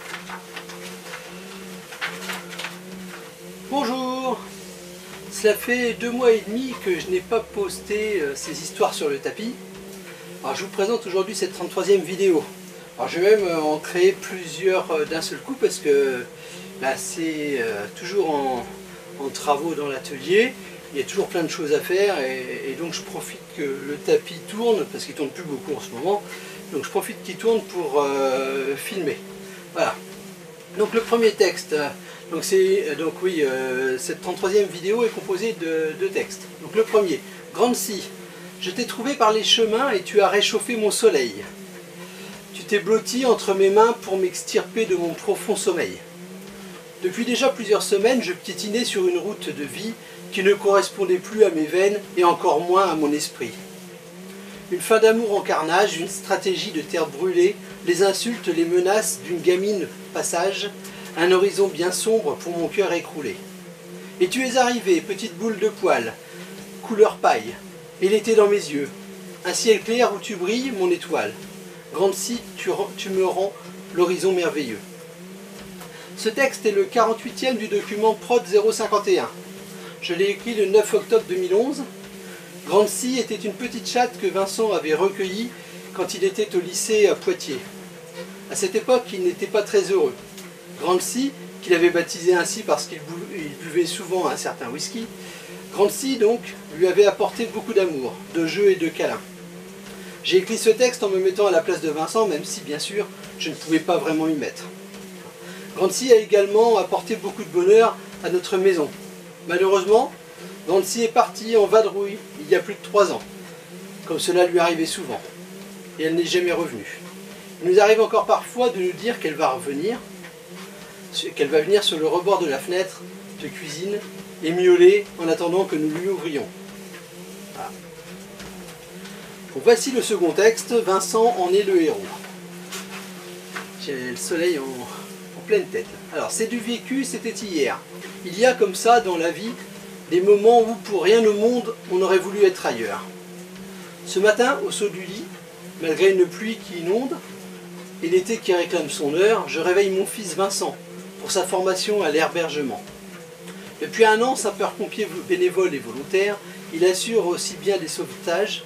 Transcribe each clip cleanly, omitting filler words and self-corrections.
Bonjour. Cela fait 2 mois et demi que je n'ai pas posté ces histoires sur le tapis. Alors je vous présente aujourd'hui cette 33e vidéo. Alors je vais même en créer plusieurs d'un seul coup parce que là c'est toujours en travaux dans l'atelier. Il y a toujours plein de choses à faire et donc je profite que le tapis tourne, parce qu'il ne tourne plus beaucoup en ce moment. Donc je profite qu'il tourne pour filmer. Voilà. Donc le premier texte, cette 33e vidéo est composée de 2 textes. Donc le premier, Grande-ci, je t'ai trouvé par les chemins et tu as réchauffé mon soleil. Tu t'es blotti entre mes mains pour m'extirper de mon profond sommeil. Depuis déjà plusieurs semaines, je piétinais sur une route de vie qui ne correspondait plus à mes veines et encore moins à mon esprit. Une fin d'amour en carnage, une stratégie de terre brûlée, les insultes, les menaces d'une gamine passage, un horizon bien sombre pour mon cœur écroulé. Et tu es arrivé, petite boule de poil, couleur paille, et l'été dans mes yeux, un ciel clair où tu brilles, mon étoile. Grande-ci, tu me rends l'horizon merveilleux. Ce texte est le 48e du document Prod 051. Je l'ai écrit le 9 octobre 2011. Grande-ci était une petite chatte que Vincent avait recueillie quand il était au lycée à Poitiers. À cette époque, il n'était pas très heureux. Grande-ci, qu'il avait baptisé ainsi parce qu'il buvait souvent un certain whisky, Grande-ci donc lui avait apporté beaucoup d'amour, de jeux et de câlins. J'ai écrit ce texte en me mettant à la place de Vincent, même si bien sûr je ne pouvais pas vraiment y mettre. Grande-ci a également apporté beaucoup de bonheur à notre maison. Malheureusement, Grande-ci est partie en vadrouille il y a plus de 3 ans, comme cela lui arrivait souvent, et elle n'est jamais revenue. Il nous arrive encore parfois de nous dire qu'elle va revenir, qu'elle va venir sur le rebord de la fenêtre de cuisine et miauler en attendant que nous lui ouvrions. Voilà. Donc voici le second texte, Vincent en est le héros. J'ai le soleil en pleine tête. Alors c'est du vécu, c'était hier. Il y a comme ça dans la vie des moments où pour rien au monde on aurait voulu être ailleurs. Ce matin, au saut du lit, malgré une pluie qui inonde et l'été qui réclame son heure, je réveille mon fils Vincent pour sa formation à l'herbergement. Depuis 1 an, sapeur-pompier bénévole et volontaire, il assure aussi bien des sauvetages.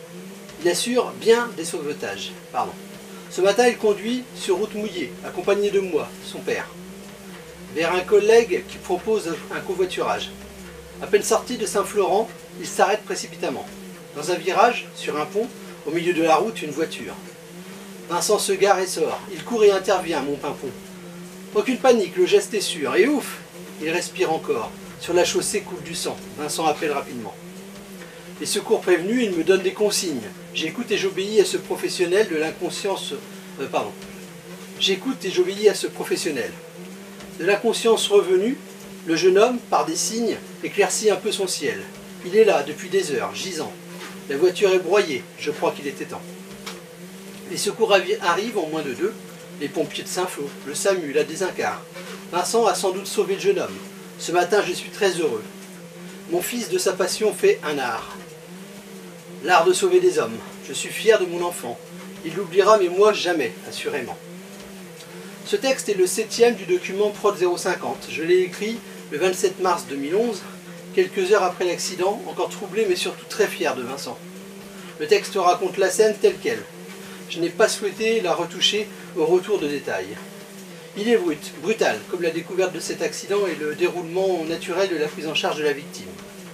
Ce matin, il conduit sur route mouillée, accompagné de moi, son père, vers un collègue qui propose un covoiturage. À peine sorti de Saint-Florent, il s'arrête précipitamment. Dans un virage, sur un pont, au milieu de la route, une voiture. Vincent se gare et sort. Il court et intervient, mon pimpon. Aucune panique, le geste est sûr. Et ouf, il respire encore. Sur la chaussée coule du sang. Vincent appelle rapidement. Les secours prévenus, il me donne des consignes. J'écoute et j'obéis à ce professionnel de l'inconscience... J'écoute et j'obéis à ce professionnel. De l'inconscience revenue, le jeune homme, par des signes, éclaircit un peu son ciel. Il est là, depuis des heures, gisant. La voiture est broyée, je crois qu'il était temps. Les secours arrivent en moins de 2. Les pompiers de Saint-Flour, le SAMU, la désincarre. Vincent a sans doute sauvé le jeune homme. Ce matin, je suis très heureux. Mon fils, de sa passion, fait un art. L'art de sauver des hommes. Je suis fier de mon enfant. Il l'oubliera, mais moi, jamais, assurément. Ce texte est le 7e du document Prod 050. Je l'ai écrit le 27 mars 2011, quelques heures après l'accident, encore troublé mais surtout très fier de Vincent. Le texte raconte la scène telle qu'elle. Je n'ai pas souhaité la retoucher au retour de détails. Il est brutal, comme la découverte de cet accident et le déroulement naturel de la prise en charge de la victime.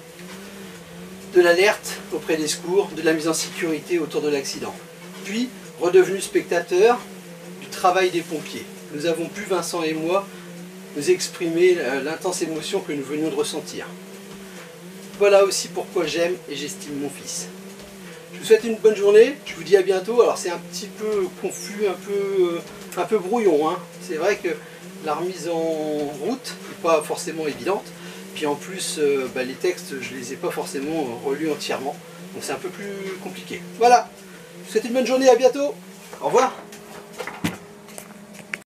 De l'alerte auprès des secours, de la mise en sécurité autour de l'accident. Puis, redevenu spectateur du travail des pompiers. Nous avons pu, Vincent et moi, nous exprimer l'intense émotion que nous venions de ressentir. Voilà aussi pourquoi j'aime et j'estime mon fils. Je vous souhaite une bonne journée, je vous dis à bientôt. Alors c'est un petit peu confus, un peu brouillon, hein. C'est vrai que la remise en route n'est pas forcément évidente. Puis en plus, les textes, je ne les ai pas forcément relus entièrement. Donc c'est un peu plus compliqué. Voilà, je vous souhaite une bonne journée, à bientôt. Au revoir.